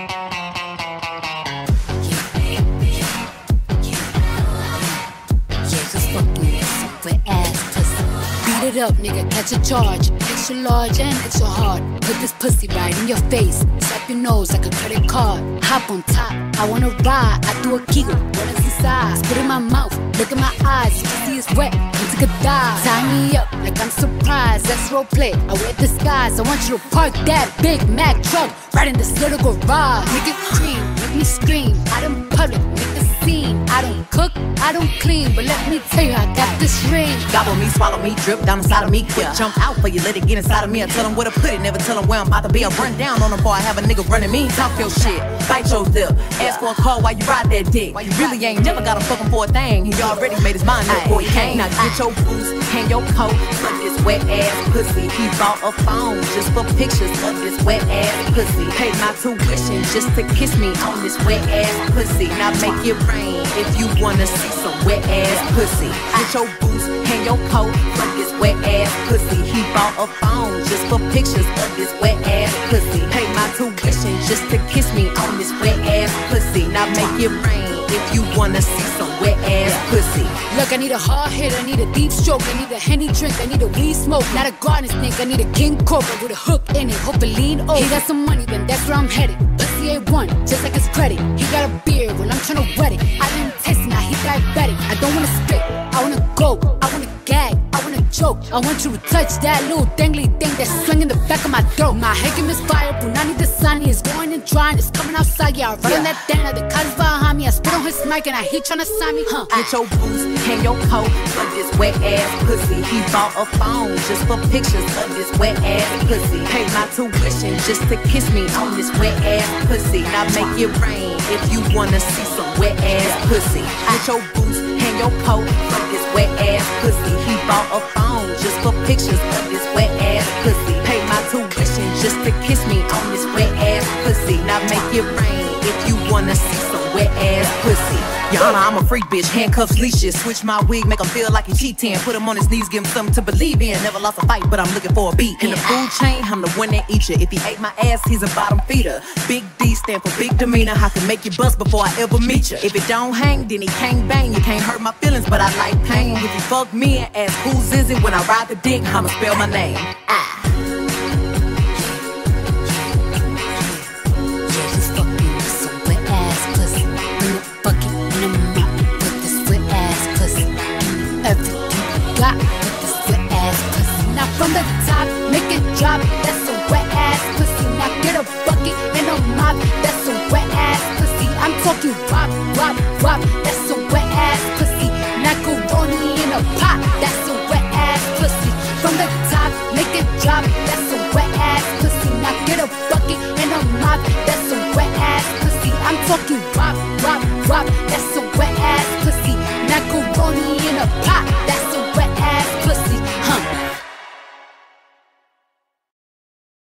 Beat it up, nigga, catch a charge. Extra large and extra hard. Put this pussy right in your face. Slap your nose like a credit card. Hop on top, I wanna ride. I do a kegel, what is inside? Spit in my mouth, look in my eyes. Your pussy is wet, come take a dive. Tie me up like I'm surprised, that's roleplay. I wear disguise, I want you to park that Big Mac truck right in this little garage. Make it cream, make me scream. Out in public, make the scene. I don't cook, I don't clean, but let me tell you, I got this ring. Gobble me, swallow me, drip down inside of me. Quick jump out for you, let it get inside of me. I tell them where to put it, never tell them where I'm about to be. I run down on them before I have a nigga running me. Talk your shit, bite your lip. Ask for a call while you ride that dick. You really ain't never got him fucking for a thing. He already made his mind up before he came. Now get your boots, hang your coat, for this wet ass pussy. He bought a phone just for pictures of this wet ass pussy. Paid my tuition just to kiss me on this wet ass pussy. Now make it rain if you wanna see some wet ass pussy. Get your boots, hang your coat, for this wet ass pussy. He bought a phone just for pictures of this wet ass pussy. Paid my tuition just to kiss me on this wet ass pussy. Now make it rain if you wanna see some wet ass pussy. Look, I need a hard hit, I need a deep stroke, I need a Henny drink, I need a weed smoke. Not a garden snake, I need a king cobra with a hook in it. Hope it lean over. He got some money, then that's where I'm headed. Pussy A1, just like his credit. He got a beard when I'm tryna wet it. I didn't taste it, now he diabetic. I don't wanna spit, I wanna go, I wanna gag, I wanna choke. I want you to touch that little dangly thing that's swinging the back of my throat. My head is fire, Punani the sun is going and drying, it's coming outside. Yeah, I run on that thing, the car is behind me. I spit on his mic and I heat tryna sign me. Get your boots, hang your coat, for this wet ass pussy. He bought a phone just for pictures of this wet ass pussy. Paid my tuition just to kiss me on this wet ass pussy. Now make it rain if you wanna see some wet ass pussy. Get your boots, hang your coat, for this wet ass pussy. He bought a phone just for pictures of this wet ass pussy. Paid my tuition just to kiss me on this wet ass pussy. Now make it rain if you wanna see some wet ass pussy. Your Honor, I'm a freak bitch, handcuffs, leashes. Switch my wig, make him feel like he cheating. Put him on his knees, give him something to believe in. Never lost a fight, but I'm looking for a beat. In the food chain, I'm the one that eat you. If he ate my ass, he's a bottom feeder. Big D stand for big demeanor. I can make you bust before I ever meet you. If it don't hang, then he can't bang. You can't hurt my feelings, but I like pain. If you fuck me and ask who's is it when I ride the dick, I'ma spell my name.